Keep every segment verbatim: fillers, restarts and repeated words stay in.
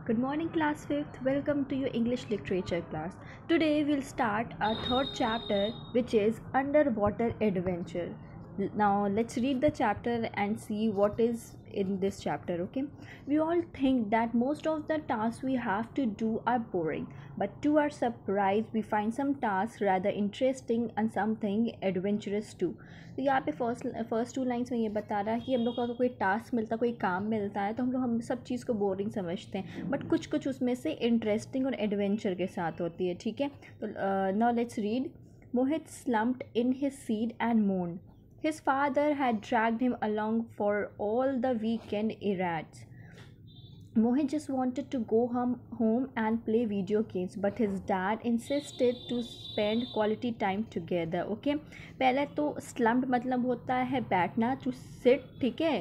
Good morning, class fifth. Welcome to your English literature class. Today we'll start our third chapter, which is Underwater Adventure. Now let's read the chapter and see what is in this chapter. Okay, we all think that most of the tasks we have to do are boring, but to our surprise we find some tasks rather interesting and something adventurous too. तो यहाँ पे first first two lines में ये बता रहा है कि हम लोग को अगर कोई टास्क मिलता है, कोई काम मिलता है, तो हम लोग हम सब चीज़ को बोरिंग समझते हैं, बट कुछ कुछ उसमें से इंटरेस्टिंग और एडवेंचर के साथ होती है. ठीक है, तो now let's read. Mohit slumped in his seat and moaned. His father had dragged him along for all the weekend errands. Mohit just wanted to go home, home and play video games, but his dad insisted to spend quality time together. Okay, पहले तो slumped मतलब होता है बैठना, to sit. ठीक है,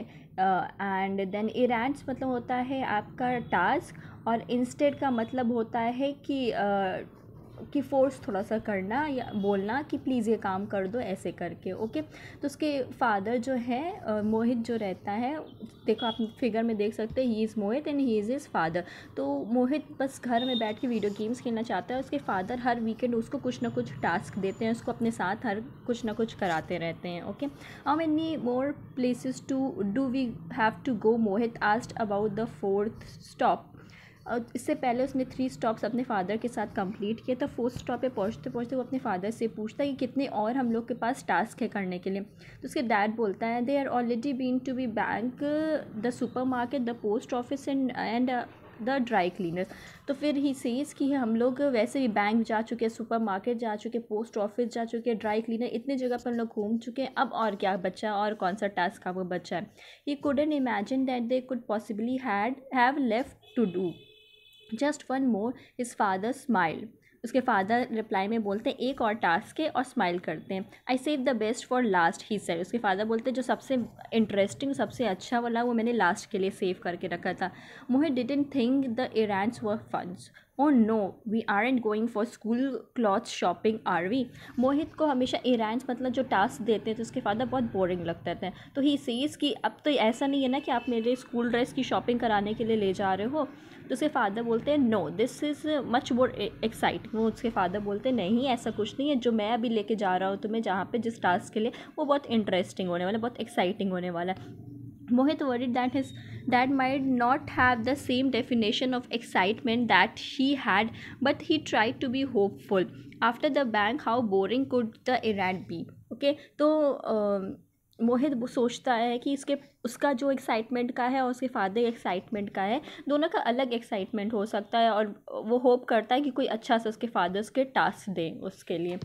and then errands मतलब होता है आपका टास्क, और instead का मतलब होता है कि uh, कि फोर्स थोड़ा सा करना या बोलना कि प्लीज़ ये काम कर दो ऐसे करके. ओके, तो उसके फादर जो है मोहित जो रहता है, देखो आप फिगर में देख सकते हैं, he is Mohit and he is his father. तो मोहित बस घर में बैठ के वीडियो गेम्स खेलना चाहता है. उसके फादर हर वीकेंड उसको कुछ ना कुछ टास्क देते हैं, उसको अपने साथ हर कुछ ना कुछ कराते रहते हैं. Okay, how many more places to do we have to go, Mohit asked about the fourth stop. और इससे पहले उसने थ्री स्टॉप्स अपने फादर के साथ कंप्लीट किए. तो फोर्थ स्टॉप पे पहुँचते पहुँचते वो अपने फादर से पूछता है कि कितने और हम लोग के पास टास्क है करने के लिए. तो उसके डैड बोलता है, they are already been to be bank, the supermarket, the post office and and the dry cleaners. तो फिर ही सेज कि हम लोग वैसे भी बैंक जा चुके हैं, सुपर मार्केट जा चुके, पोस्ट ऑफिस जा चुके, ड्राई क्लीनर, इतने जगह पर हम लोग घूम चुके हैं. अब और क्या बचा, और कौन सा टास्क आपको बचा है. He couldn't imagine that they could possibly had have left to do just one more. His father smile. उसके फादर रिप्लाई में बोलते हैं एक और टास्क है, और स्माइल करते हैं. I save the best for last, he said. उसके फादर बोलते हैं जो सबसे इंटरेस्टिंग, सबसे अच्छा वाला वो मैंने लास्ट के लिए सेव करके रखा था. Mohit didn't think the errands were funs. Oh no, we aren't going for school cloth shopping are we. Mohit को हमेशा errands मतलब जो टास्क देते थे उसके फादर बहुत बोरिंग लगते थे. तो ही सेज कि अब तो ऐसा नहीं है ना कि आप मेरे स्कूल ड्रेस की शॉपिंग कराने के लिए ले जा रहे हो. तो उसके फादर बोलते हैं no, this is much more exciting. वो उसके फादर बोलते हैं नहीं, ऐसा कुछ नहीं है, जो मैं अभी लेके जा रहा हूँ तुम्हें जहाँ पे जिस टास्क के लिए, वो बहुत इंटरेस्टिंग होने वाला, बहुत एक्साइटिंग होने वाला है. Mohit worried that his dad might not have the same definition of excitement that he had, but he tried to be hopeful. After the bank, how boring could the errand be? Okay, तो uh, मोहित सोचता है कि इसके उसका जो excitement का है और उसके फादर एक्साइटमेंट का है, दोनों का अलग एक्साइटमेंट हो सकता है, और वो होप करता है कि कोई अच्छा सा उसके फादर्स के टास्क दें उसके लिए.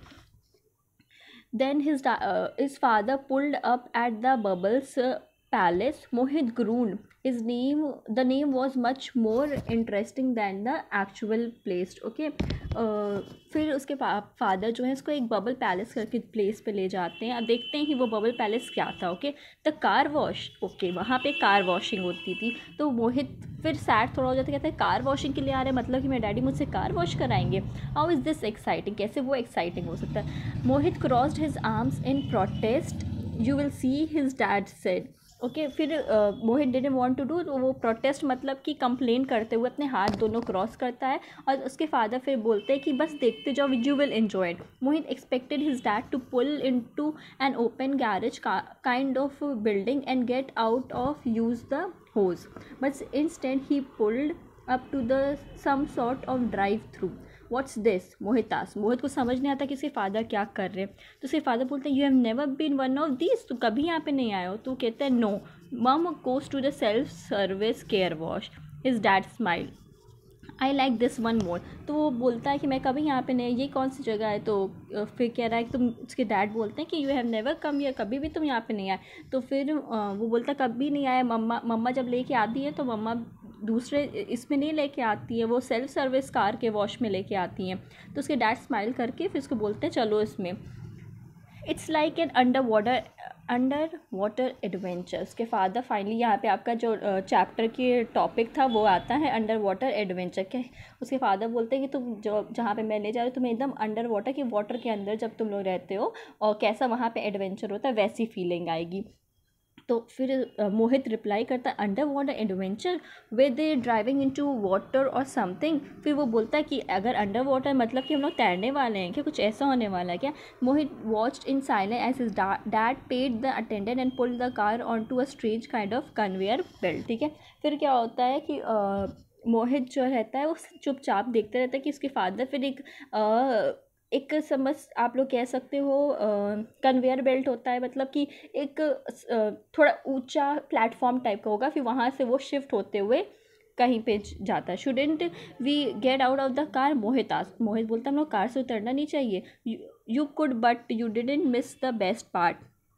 Then his uh, his father pulled up at the Bubbles uh, palace. Mohit groaned. His name, the name was much more interesting than the actual place. Okay, uh, फिर उसके फादर जो है इसको एक बबल पैलेस करके place पे ले जाते हैं. अब देखते हैं कि वो बबल पैलेस क्या था. Okay, the car wash. Okay, वहाँ पे कार वॉशिंग होती थी. तो मोहित फिर सैड थोड़ा हो जाता है, कहता है कार वॉशिंग के लिए आ रहे हैं, मतलब कि मेरे डैडी मुझसे कार वॉश कराएंगे. हाउ इज़ दिस एक्साइटिंग, कैसे वो एक्साइटिंग हो सकता है. Mohit crossed his arms in protest. You will see, his dad said. Okay, फिर Mohit didn't want to do, तो वो प्रोटेस्ट मतलब कि कंप्लेन करते हुए अपने हाथ दोनों क्रॉस करता है, और उसके फादर फिर बोलते हैं कि बस देखते जाओ, you will enjoy it. Mohit expected his dad to pull in to an open garage kind of building and get out of use the hose, but instant he pulled up to the some sort of drive through. What's this, Mohit ask. Mohit को समझ नहीं आता कि इसके father क्या कर रहे हैं. तो उसके फादर बोलते हैं you have never been one of this, तो कभी यहाँ पे नहीं आए हो. तो कहते हैं no, mum goes to the self service care wash. His dad smile. I like this one more. तो वो बोलता है कि मैं कभी यहाँ पे नहीं, ये कौन सी जगह है. तो फिर कह रहा है कि तुम, उसके डैड बोलते हैं कि you have never come here, कभी भी तुम यहाँ पे नहीं आए. तो फिर वो बोलता कभी नहीं आया. मम्मा मम्मा जब लेके आती है तो मम्मा दूसरे इसमें नहीं लेके आती है, वो सेल्फ सर्विस कार के वॉश में लेके आती हैं. तो उसके डैड स्माइल करके फिर उसको बोलते हैं चलो इसमें. It's like an underwater underwater adventure. उसके फादर फाइनली यहाँ पे आपका जो चैप्टर के टॉपिक था वो आता है अंडर वाटर एडवेंचर. क्या उसके फादर बोलते हैं कि तुम जो जहाँ पे मैं ले जा रही हूँ तुम्हें एकदम अंडर वाटर, कि वाटर के अंदर जब तुम लोग रहते हो और कैसा वहाँ पे एडवेंचर होता है वैसी फीलिंग आएगी. तो फिर uh, मोहित रिप्लाई करता है underwater adventure way they driving into water or something. फिर वो बोलता है कि अगर अंडर वाटर मतलब कि हम लोग तैरने वाले हैं क्या, कुछ ऐसा होने वाला है क्या। Mohit watched in silence as his dad paid the attendant and pulled the car on to a strange kind of conveyor belt. ठीक है, फिर क्या होता है कि uh, मोहित जो रहता है वो चुपचाप देखते रहता है कि उसके फादर फिर एक uh, एक समझ आप लोग कह सकते हो कन्वेयर बेल्ट होता है, मतलब कि एक अ, थोड़ा ऊंचा प्लेटफॉर्म टाइप का होगा, फिर वहाँ से वो शिफ्ट होते हुए कहीं पे जाता है। Shouldn't we get out of the car, Mohit आज मोहित बोलता है हम लोग कार से उतरना नहीं चाहिए। You could but you didn't miss the best part.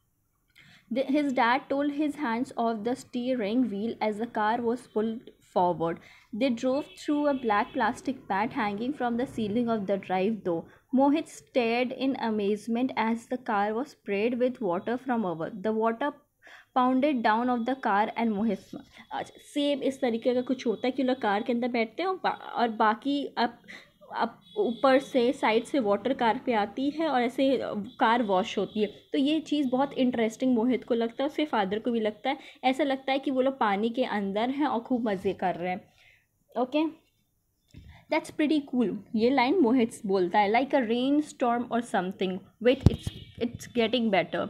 His dad told his hands off the steering wheel as the car was pulled forward. They drove through a black plastic mat hanging from the ceiling of the drive door. Mohit stared in amazement as the car was sprayed with water from above. The water pounded down of the car and Mohit same इस तरीके का कुछ होता है कि लोग car के अंदर बैठते हैं और, बा, और बाकी अब अब ऊपर से साइड से वाटर कार पे आती है और ऐसे कार वॉश होती है। तो ये चीज़ बहुत इंटरेस्टिंग मोहित को लगता है, उसके फादर को भी लगता है। ऐसा लगता है कि वो लोग पानी के अंदर हैं और खूब मज़े कर रहे हैं। ओके, दैट्स प्रीटी कूल, ये लाइन मोहित बोलता है। Like a rainstorm or something, wait it's it's getting better.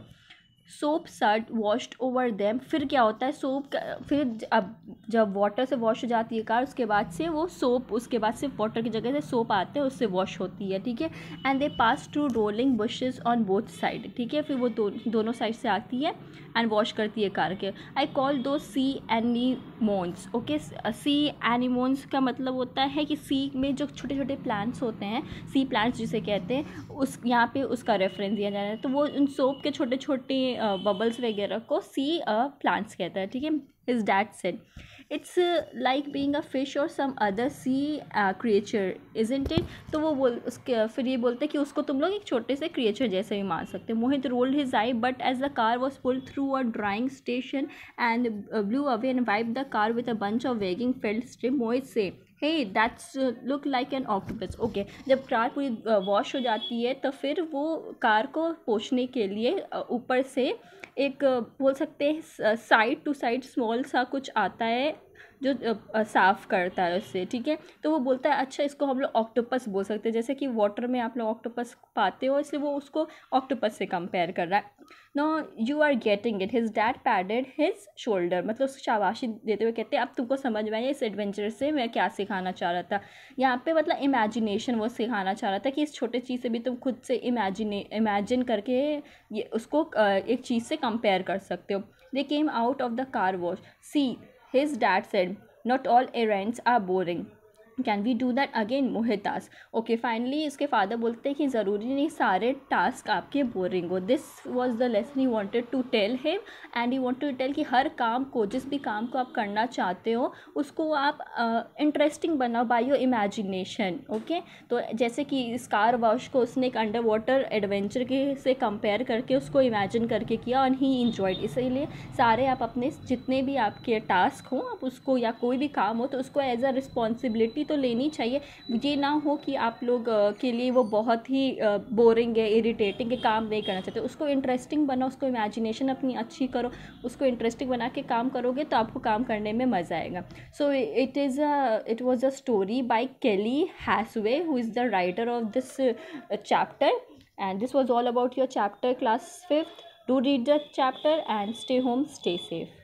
Soap suds washed over them. फिर क्या होता है, सोप फिर अब जब वाटर से वॉश हो जाती है कार, उसके बाद से वो सोप उसके बाद से वाटर की जगह से सोप आते हैं, उससे वॉश होती है। ठीक है, and they pass through rolling bushes on both side. ठीक है, फिर वो दो, दोनों साइड से आती है एंड वॉश करती है कार के। आई कॉल दो सी एनीमोन्स। ओके, सी एनीमोन्स का मतलब होता है कि सी में जो छोटे छोटे प्लांट्स होते हैं, सी प्लांट्स जिसे कहते हैं, उस यहाँ पे उसका रेफरेंस दिया जा रहा है। तो वो उन सोप के छोटे छोटे बबल्स वगैरह को सी प्लांट्स कहता है। ठीक है, his dad said it's like being a fish or some other sea creature isn't it. तो वो बोल उसके फिर ये बोलते हैं कि उसको तुम लोग एक छोटे से क्रिएचर जैसे भी मान सकते हो। Mohit rolled his eye but as the car was pulled through a drying station and blew away and wipe the car with a bunch of wagging felt strip. Mohit said hey that's look like an octopus. Okay, जब car पूरी wash हो जाती है तो फिर वो car को पोंछने के लिए ऊपर से एक बोल सकते हैं साइड टू साइड स्मॉल सा कुछ आता है जो साफ़ करता है उससे। ठीक है, तो वो बोलता है अच्छा इसको हम लोग ऑक्टोपस बोल सकते हैं, जैसे कि वाटर में आप लोग ऑक्टोपस पाते हो, इसलिए वो उसको ऑक्टोपस से कंपेयर कर रहा है। No you are getting it. His dad padded his shoulder, मतलब उसको शाबाशी देते हुए कहते हैं अब तुमको समझ में आया इस एडवेंचर से मैं क्या सिखाना चाह रहा था। यहाँ पे मतलब इमेजिनेशन वो सिखाना चाह रहा था कि इस छोटे चीज़ से भी तुम खुद से इमेजिने इमेजिन करके ये उसको एक चीज़ से कंपेयर कर सकते हो। They came out of the car wash. See His dad said, not all errands are boring. Can we do that again, Mohit asked. Okay, finally इसके फादर बोलते हैं कि ज़रूरी नहीं सारे टास्क आपके बोरिंग हो। This was the lesson he wanted to tell him and he want to tell कि हर काम को, जिस भी काम को आप करना चाहते हो उसको आप इंटरेस्टिंग uh, बनाओ बाय योर इमेजिनेशन। ओके, तो जैसे कि इस कार वॉश को उसने एक अंडर वाटर एडवेंचर के से कंपेयर करके उसको इमेजिन करके किया और ही इंजॉयड। इसीलिए सारे आप अपने जितने भी आपके टास्क हों आप उसको, या कोई भी काम हो तो उसको एज अ रिस्पॉन्सिबिलिटी तो लेनी चाहिए। ये ना हो कि आप लोग के लिए वो बहुत ही बोरिंग है, इरिटेटिंग है, काम नहीं करना चाहते। उसको इंटरेस्टिंग बनाओ, उसको इमेजिनेशन अपनी अच्छी करो, उसको इंटरेस्टिंग बना के काम करोगे तो आपको काम करने में मज़ा आएगा। So it is a it was a story by Kelly Hasway who is the writer of this chapter and this was all about your chapter class fifth. Do read the chapter and stay home, stay safe.